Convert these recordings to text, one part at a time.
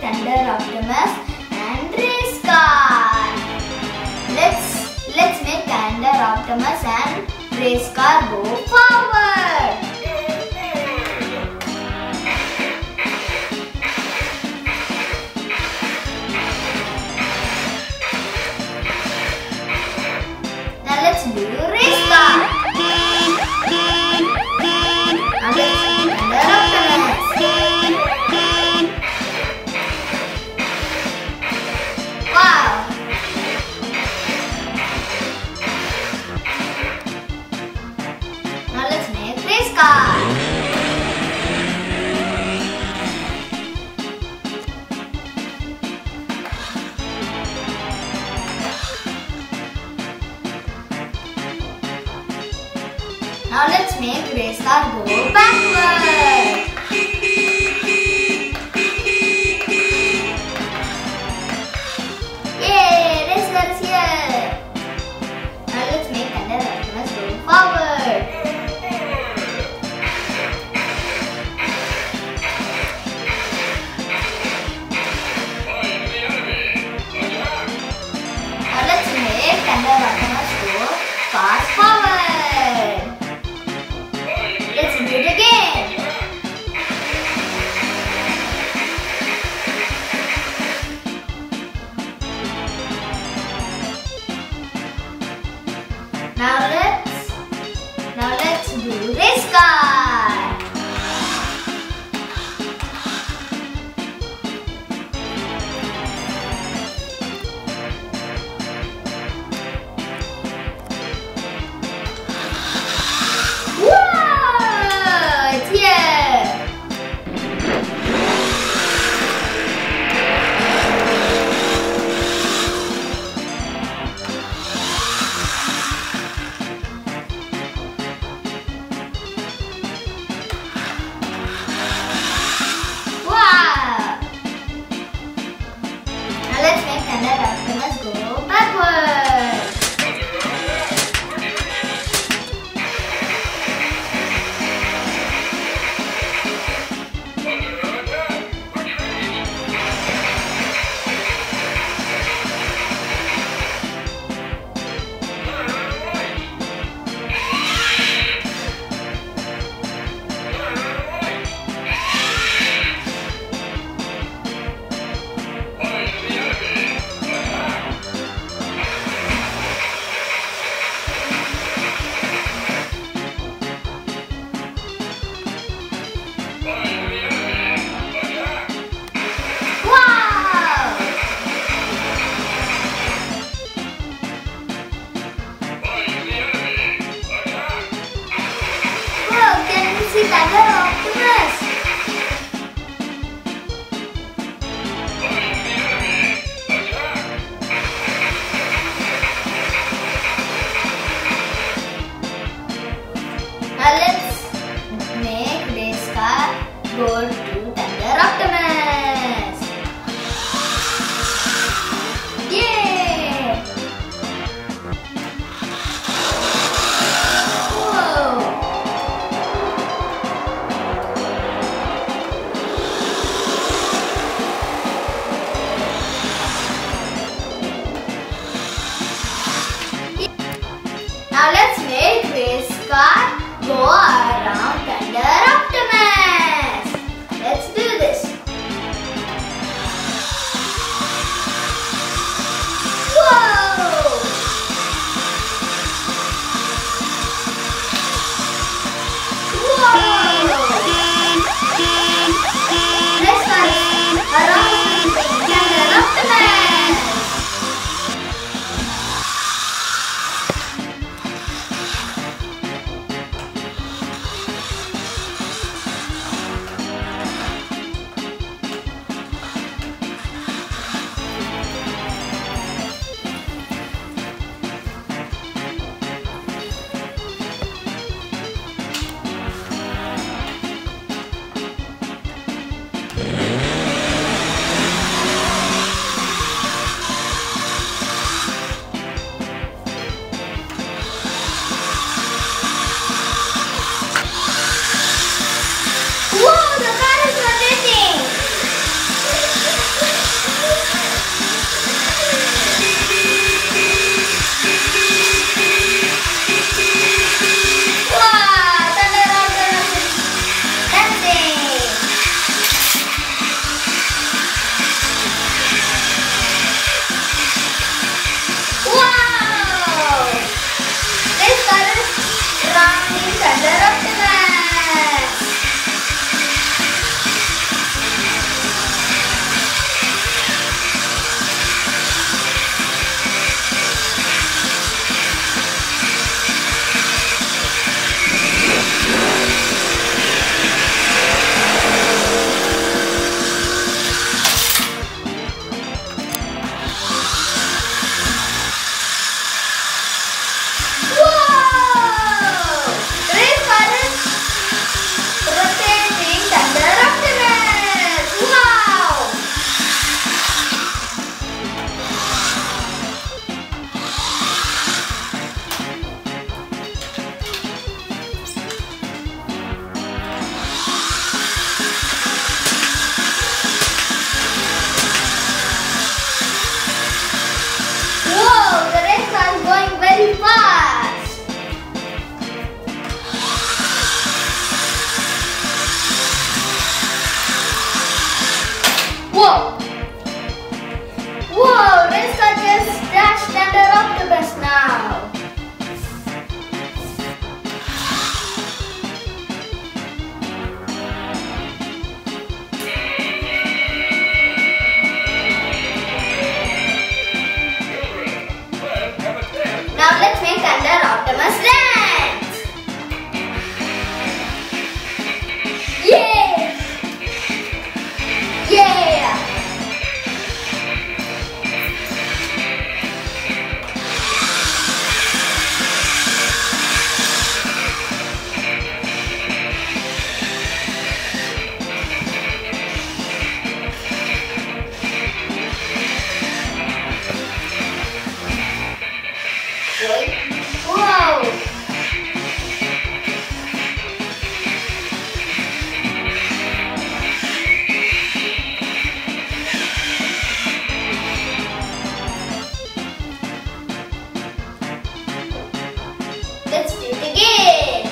Thunder Optimus and race car. Let's make Thunder Optimus and race car go forward. Now let's do race car. Now let's Thunder Optimus. Wow! Now let's make race car. Now let's make race car go backward. Yay! Race car is here. Now let's make Thunder Optimus go forward. Now let's make Thunder Optimus go fast forward. Let's do it again. Whoa, Rizka just dashed under octopus now. Now let's make under Optimus dance. Yeah! Yeah! Whoa! Let's do it again.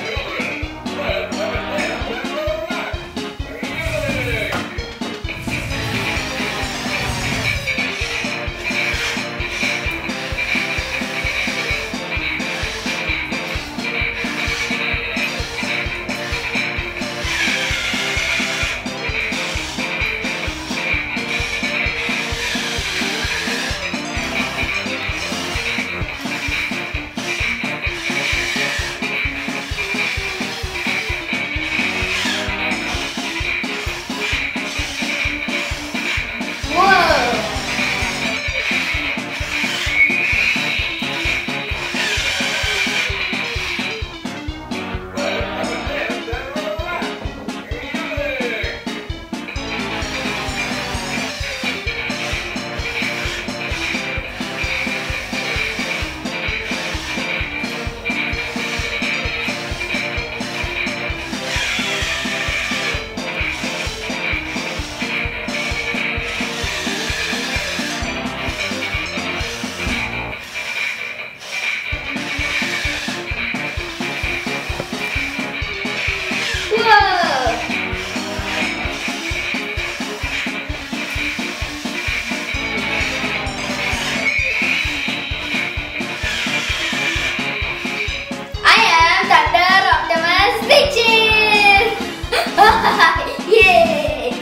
Yay!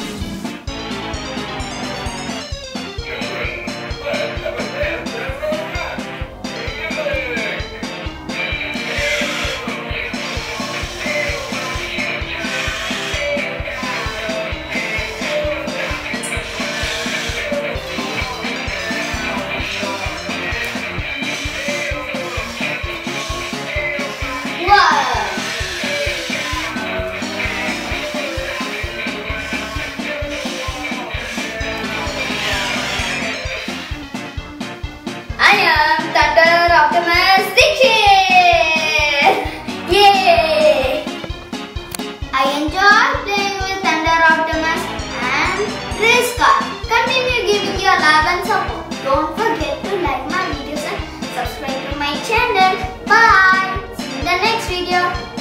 I am Thunder Optimus Deekshith! Yay! I enjoy playing with Thunder Optimus and Rizka. Continue giving your love and support. Don't forget to like my videos and subscribe to my channel. Bye! See you in the next video.